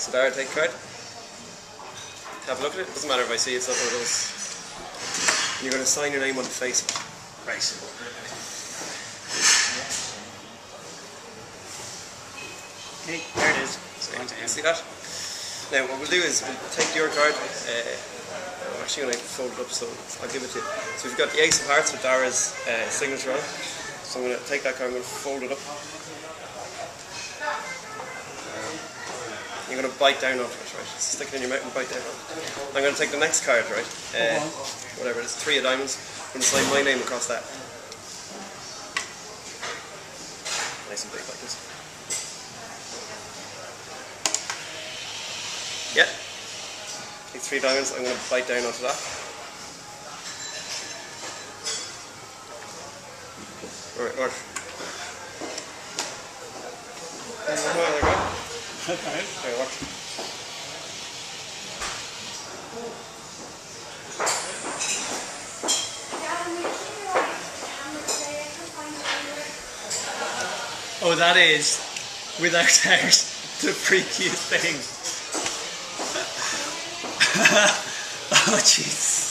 So there, take a card. Have a look at it. Doesn't matter if I see it's not one of those. And you're going to sign your name on the face of it. Right. Okay, there it is. So you can see that. Now what we'll do is we'll take your card. I'm actually going to fold it up, so I'll give it to you. So we've got the Ace of Hearts with Dara's signature on it. So I'm going to take that card, I'm going to fold it up. You're going to bite down onto it, right? Stick it in your mouth and bite down on it. I'm going to take the next card, right? Whatever it is, 3 of diamonds. I'm going to sign my name across that. Nice and big like this. Yeah. Take 3 diamonds, I'm going to bite down onto that. Alright, watch. There you go. Okay. There, watch. Oh, that is, without doubt, the freakiest thing. Oh, jeez.